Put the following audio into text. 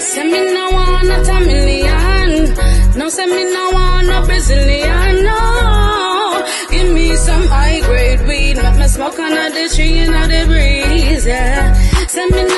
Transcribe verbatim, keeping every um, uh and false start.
Send me no one, not a million. No, send me no one, no Brazilian, no. Give me some high grade weed, let me smoke under the tree and the breeze, yeah. Send me